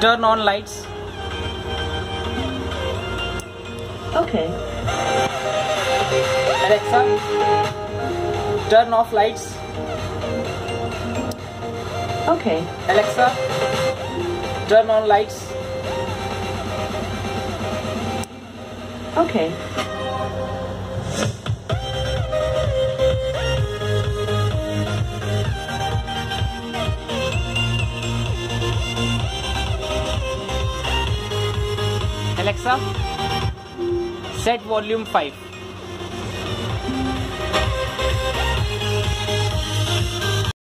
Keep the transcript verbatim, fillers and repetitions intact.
Turn on lights. Okay. Alexa, turn off lights. Okay. Alexa, turn on lights. Okay. Alexa, set volume five.